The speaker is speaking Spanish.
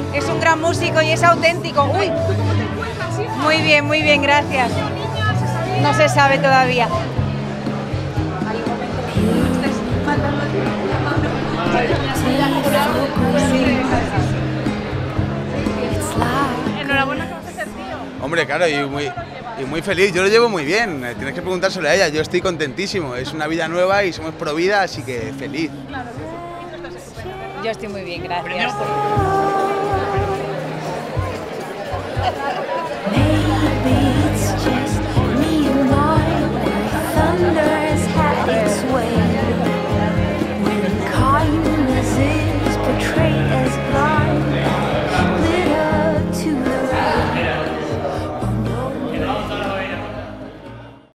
Es un gran músico y es auténtico. Uy. Muy bien, gracias. No se sabe todavía. Enhorabuena que vas a ser tío. Hombre, claro, y muy feliz. Yo lo llevo muy bien. Tienes que preguntárselo a ella. Yo estoy contentísimo. Es una vida nueva y somos pro vida, así que feliz. Yo estoy muy bien, gracias.